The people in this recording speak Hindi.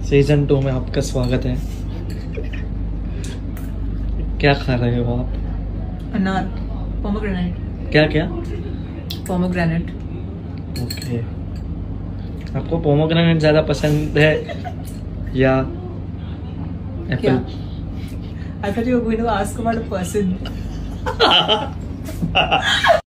सीजन 2 में आपका स्वागत है। क्या खा रहे हो आप? अनार, पोमोग्रेनेट। क्या क्या? पोमोग्रेनेट। ओके, आपको पोमोग्रेनेट ज्यादा पसंद है या Apple? I thought you were going to ask about a person.